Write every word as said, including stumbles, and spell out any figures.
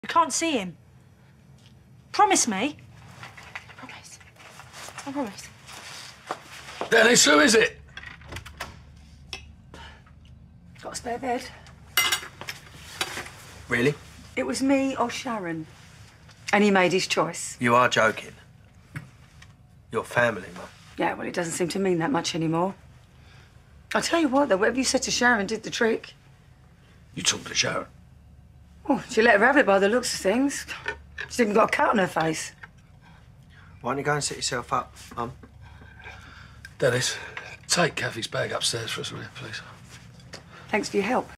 You can't see him. Promise me. Promise. I promise. Dennis, who is it? Got a spare bed? Really? It was me or Sharon. And he made his choice. You are joking. Your family, Mum. Yeah, well, it doesn't seem to mean that much anymore. I'll tell you what, though, whatever you said to Sharon did the trick. You talked to Sharon? Oh, she let her have it by the looks of things. She's even got a cut on her face. Why don't you go and sit yourself up, Mum? Dennis, take Kathy's bag upstairs for us, will you, please? Thanks for your help.